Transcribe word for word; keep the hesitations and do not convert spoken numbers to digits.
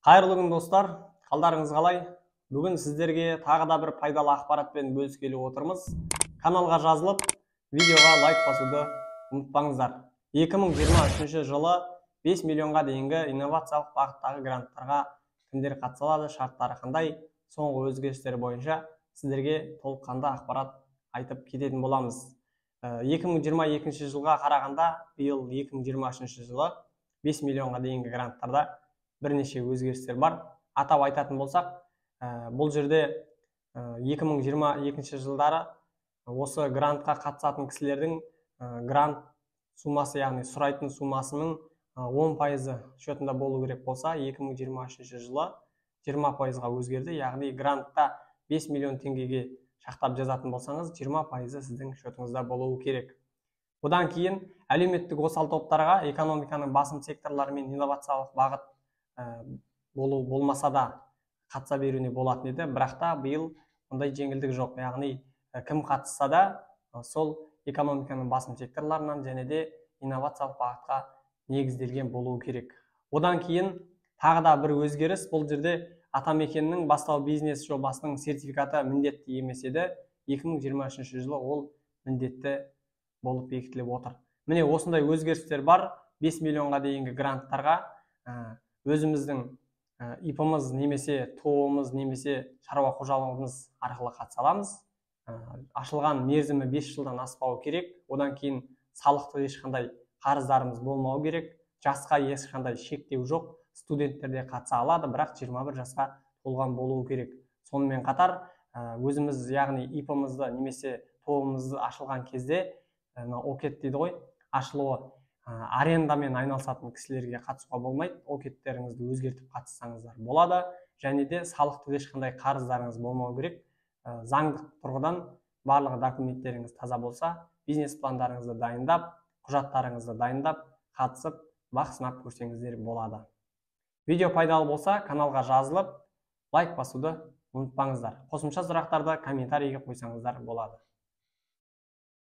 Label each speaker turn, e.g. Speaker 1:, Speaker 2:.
Speaker 1: Қайырлы күн достар, қалдарыңыз қалай? Бүгін сіздерге тағы да бір пайдалы ақпаратпен бөліскелі отырмыз. Каналға жазылып, видеоға лайк басуды ұмытпаңыздар. екі мың жиырма үшінші жылы бес миллионға дейінгі инновациялық бағыттағы гранттарға кімдер қатыса алады, шарттары қандай, соңғы өзгерістер бойынша сіздерге толыққанды ақпарат айтып кететін боламыз. екі мың жиырма екінші жылға қарағанда, биыл екі мың жиырма үшінші жылы бес миллионға дейінгі гранттарда бірнеше өзгерістер бар. Атап айтатын болсақ, бұл жерде екі мың жиырма екінші жылдары осы грантқа қатысатын кісілердің грант сумасы, яғни сұрайтын сумасының он пайызы шотында болу керек болса, екі мың жиырма үшінші жылы жиырма пайызға өзгерді. Яғни грантта бес миллион теңгеге шақтап жазатын болсаңыз, жиырма пайызы сіздің шотыңызда болуы керек. Бұдан кейін әлеуметтік осал топтарға экономиканың басым секторлары мен инновациялық бағыт болу болмаса да қатыса беруіне болатын еді, бірақ та биыл ондай жеңілдік жоқ. Яғни кім қатысса да сол экономиканың басым секторларынан және де инновациялық бағытқа негізделген болуы керек. Одан кейін тағы да бір өзгеріс, бұл жерде атамекеннің бастау бизнес жобасының сертификаты міндетті емес еді. екі мың жиырма үшінші жылы ол міндетті болып бекітіліп отыр. Міне осындай өзгерістер бар. бес миллионға дейінгі гранттарға өзіміздің ИП-мыз немесе ТО-мыз немесе шаруа қожалығымыз арқылы қатыса аламыз. Ашылған мерзімі бес жылдан аспауы керек. Одан кейін салықтық ешқандай қарыздарымыз болмауы керек. Жасқа ешқандай шектеу жоқ. Студенттер де қатыса алады, бірақ жиырма бір жасқа толған болуы керек. Сонымен қатар өзіміз, яғни ИП-мызды немесе ТО-мызды ашылған кезде окет дейді ғой, ашылуы арендамен айналысатын кісілерге қатысуға болмайды. Океттеріңізді өзгертіп қатыссаңыздар болады. Және де салықтық ешқандай қарыздарыңыз болмау керек. Заңдық тұрғыдан барлығы документтеріңіз таза болса, бизнес пландарыңызды дайындап, құжаттарыңызды дайындап, қатысып, бақ сынап көрсеңіздер болады. Видео пайдалы болса, каналға жазылып, лайк басуды ұмытпаңыздар. Қосымша сұрақтарды комментарийге қойсаңыздар болады.